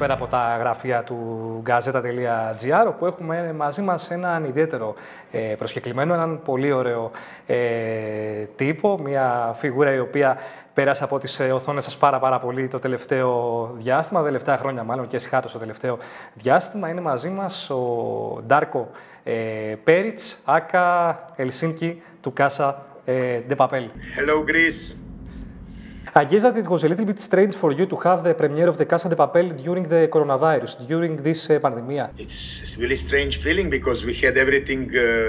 πέρα από τα γραφεία του Gazeta.gr, όπου έχουμε μαζί μας έναν ιδιαίτερο προσκεκλημένο, έναν πολύ ωραίο τύπο, μια φιγούρα η οποία πέρασε από τις οθόνες σας πάρα πολύ το τελευταίο διάστημα, τα τελευταία χρόνια μάλλον και εσχάτως το τελευταίο διάστημα. Είναι μαζί μας ο Ντάρκο Πέριτς, άκα Ελσίνκι του Casa de Papel. Hello, Greece. I guess that it was a little bit strange for you to have the premiere of the Casa de Papel during the coronavirus, during this pandemia. It's a really strange feeling because we had everything.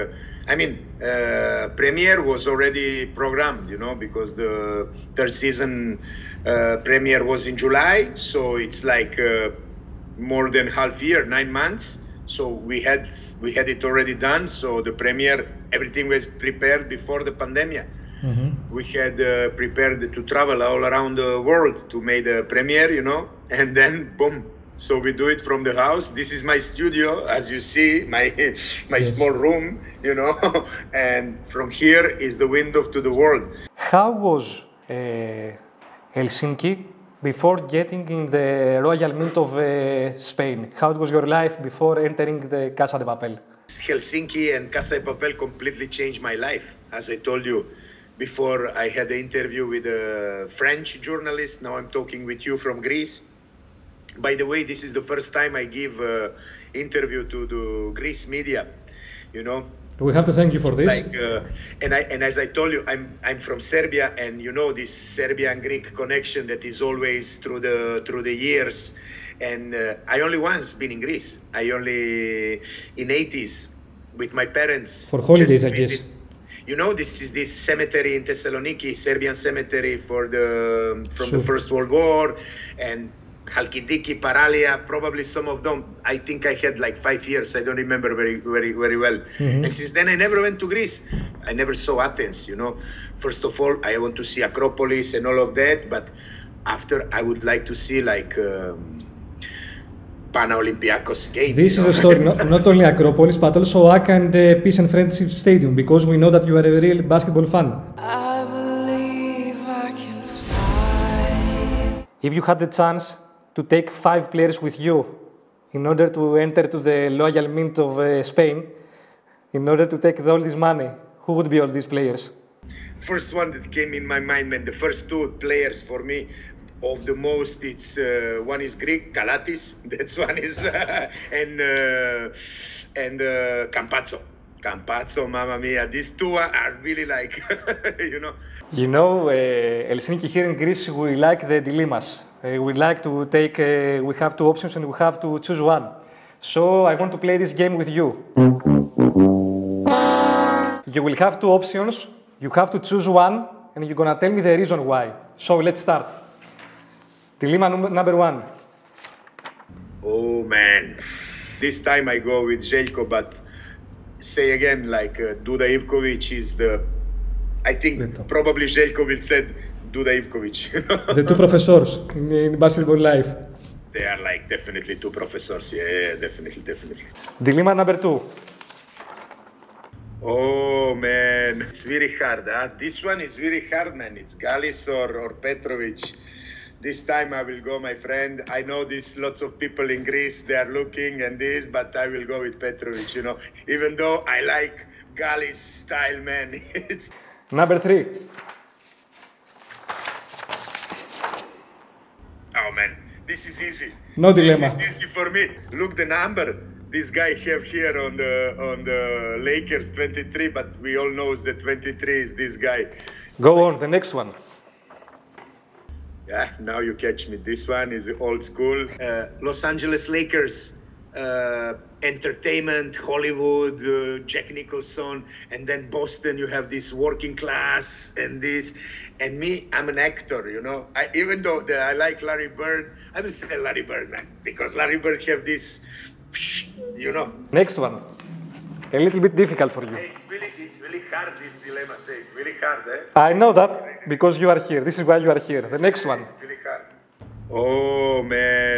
Premiere was already programmed, you know, because the third season premiere was in July, so it's like more than half year, 9 months. So we had it already done. So the premiere, everything was prepared before the pandemic. Mm-hmm. We had prepared to travel all around the world to make the premiere, you know, and then boom. So we do it from the house. This is my studio, as you see, my yes. Small room, you know, and from here is the window to the world. How was Helsinki before getting in the Royal Mint of Spain? How was your life before entering the Casa de Papel? Helsinki and Casa de Papel completely changed my life, as I told you. Before I had an interview with a French journalist, now I'm talking with you from Greece. By the way, this is the first time I give an interview to the Greece media, you know. We have to thank you for this. Like, and as I told you, I'm from Serbia, and you know this Serbian-Greek connection that is always through the years. And I only once been in Greece. I only in 80s with my parents. For holidays, I guess. You know, this is this cemetery in Thessaloniki, Serbian cemetery from the First World War, and Halkidiki, Paralia, probably some of them. I think I had like 5 years. I don't remember very well. Mm-hmm. And since then, I never went to Greece. I never saw Athens, you know. First of all, I want to see Acropolis and all of that. But after, I would like to see like Olympiacos game. This is a story, not only Acropolis, but also ACA and the Peace and Friendship Stadium, because we know that you are a real basketball fan. I believe I can fly. If you had the chance to take 5 players with you in order to enter to the Royal Mint of Spain, in order to take all this money, who would be all these players? First one that came in my mind, man, the first 2 players for me, of the most, it's one is Greek, Kalatis, that's one is, and Campazzo, mamma mia, these 2 are really like, you know. You know, Helsinki here in Greece, we like the dilemmas. We like to take, we have 2 options and we have to choose one. So I want to play this game with you. You will have 2 options, you have to choose one, and you're gonna tell me the reason why. So let's start. Dilemma number 1. Oh man, this time I go with Željko, but say again, like Duda Ivkovic is the, I think probably Željko will say Duda Ivkovic. You know? The 2 professors in basketball life. They are like definitely 2 professors, yeah, definitely. Dilemma number 2. Oh man, it's very hard, huh? This one is very hard, man. It's Galis or Petrovic. This time I will go, my friend. I know there's lots of people in Greece, they are looking and this, but I will go with Petrovic, you know. Even though I like Galis style, man. Number 3. Oh man, this is easy. No dilemma. This is easy for me. Look the number. This guy have here on the Lakers 23, but we all know that 23 is this guy. Go on, the next one. Yeah, now you catch me. This one is old school. Los Angeles Lakers, entertainment, Hollywood, Jack Nicholson, and then Boston, you have this working class and this. And me, I'm an actor, you know. Even though I like Larry Bird, I will say Larry Bird, man, because Larry Bird have this, you know. Next one. A little bit difficult for you. Hey, it's really hard, this dilemma. It's really hard, eh? I know that because you are here. This is why you are here. The next one. It's really hard. Oh, man.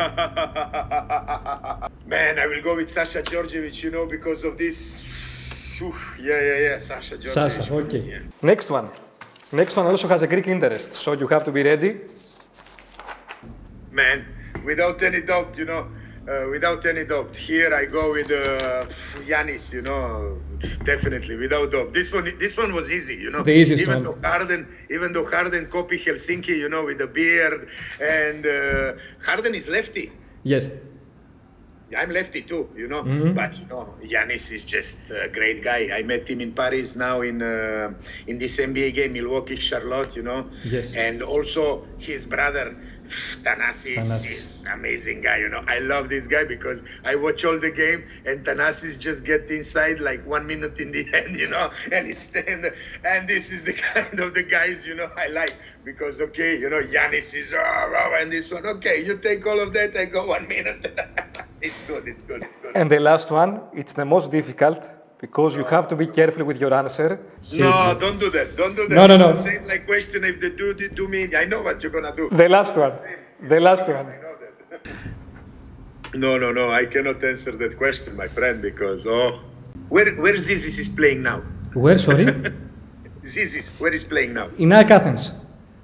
Man, I will go with Sasha Djordjevic, you know, because of this. Yeah. Sasha Djordjevic. Sasha, okay. Yeah. Next one. Next one also has a Greek interest, so you have to be ready. Man, without any doubt, you know. Without any doubt. Here I go with Giannis, you know, definitely, without doubt. This one was easy, you know. The easiest even one. Even though Harden copied Helsinki, you know, with the beard, and Harden is lefty. Yes. I'm lefty too, you know, but you know, Giannis is just a great guy. I met him in Paris now in this NBA game, Milwaukee, Charlotte, you know. Yes. And also his brother, Thanasis is amazing guy, you know. I love this guy because I watch all the game and Thanasis just get inside like 1 minute in the end, you know, and he's stand. And this is the kind of the guys, you know, I like because, okay, you know, Giannis is, and this one, okay, you take all of that, I go 1 minute. It's good, it's good, it's good. And the last one, it's the most difficult because you have to be careful with your answer. No, don't do that. Don't do that. No. Same like question if they do me. I know what you're gonna do. The last one. The last one. I know that. No. I cannot answer that question, my friend, because where Zizis is playing now? Where, sorry? Zizis, where is playing now? In AEK Athens.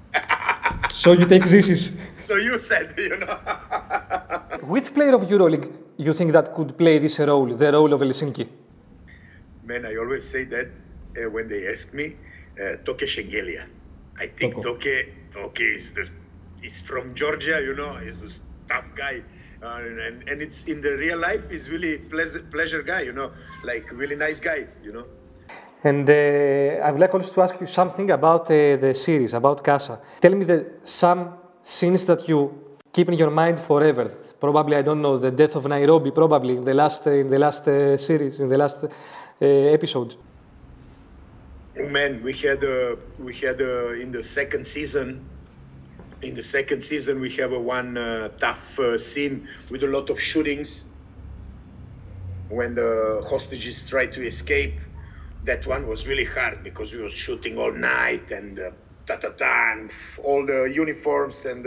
So you take Zizis. So you said, you know. Which player of EuroLeague you think that could play this role, the role of Helsinki? Man, I always say that when they ask me, Toke Shengelia. I think Toke is from Georgia, you know, he's a tough guy. And it's in the real life, he's really pleasure guy, you know, like really nice guy, you know. And I would like also to ask you something about the series, about Casa. Tell me some scenes that you keep in your mind forever. Probably, I don't know, the death of Nairobi, probably in the last series, in the last episode. Man, we had in the second season. In the second season, we have one tough scene with a lot of shootings when the hostages tried to escape. That one was really hard because we were shooting all night and and all the uniforms and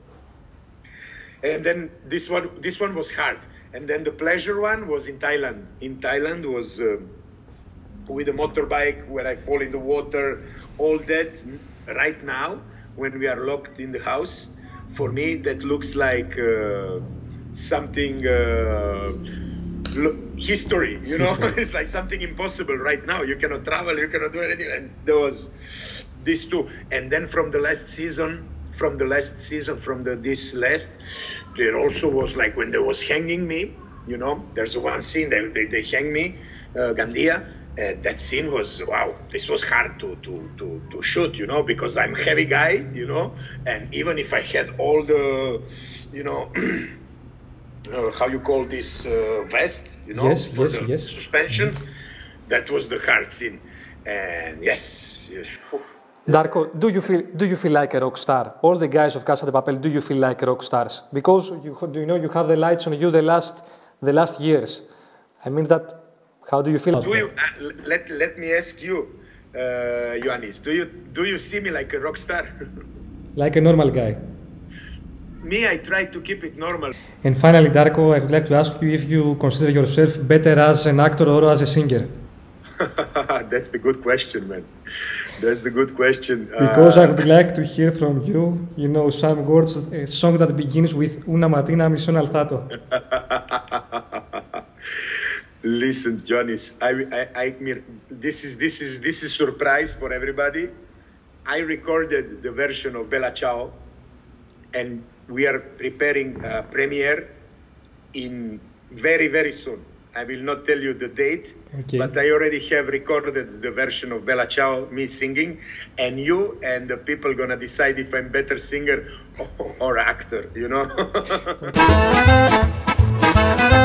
then this one was hard. And then the pleasure one was in Thailand. In Thailand was with a motorbike where I fall in the water. All that right now, when we are locked in the house, for me that looks like something history, you know. It's like something impossible right now. You cannot travel, you cannot do anything. And there was these two. And then from the last season, there also was like when they was hanging me, you know, there's one scene they hang me, Gandia. That scene was, wow, this was hard to shoot, you know, because I'm a heavy guy, you know, and even if I had all the, you know, how you call this vest, you know, yes. suspension, that was the hard scene. And yes. Darko, do you feel like a rock star? All the guys of Casa de Papel, do you feel like rock stars? Because you have the lights on you the last years. I mean that. How do you feel? Let me ask you, Ioannis, do you see me like a rock star? Like a normal guy. Me, I try to keep it normal. And finally, Darko, I would like to ask you if you consider yourself better as an actor or as a singer. That's the good question, man. That's the good question. Because I would like to hear from you, you know, some words, a song that begins with Una mattina mi sono alzato. Listen, Johnny's, this is surprise for everybody. I recorded the version of Bella Ciao, and we are preparing a premiere in very, very soon. I will not tell you the date, but I already have recorded the version of Bella Ciao, me singing, and you and the people gonna decide if I'm better singer or actor, you know?